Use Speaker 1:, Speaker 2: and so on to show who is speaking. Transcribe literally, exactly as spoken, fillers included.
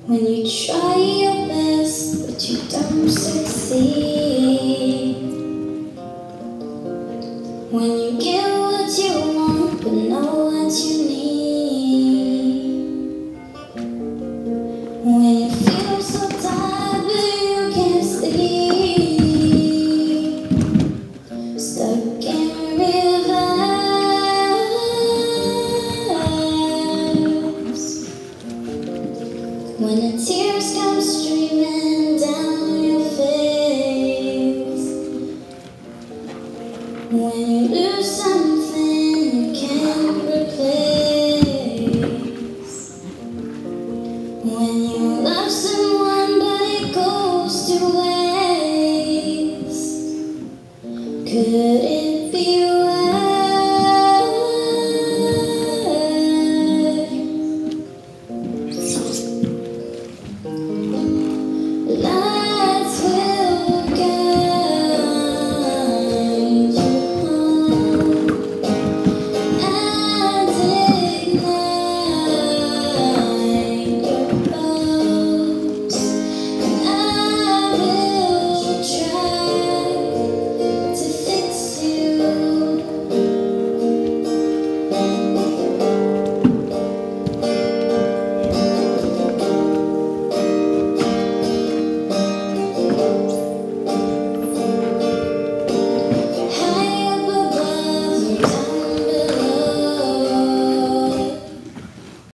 Speaker 1: When you try your best, but you don't succeed. When you get what you want, but know what you need. When you feel so tired, but you can't sleep. Stuck in reverse. When the tears come streaming down your face. When you lose something you can't replace. When you love someone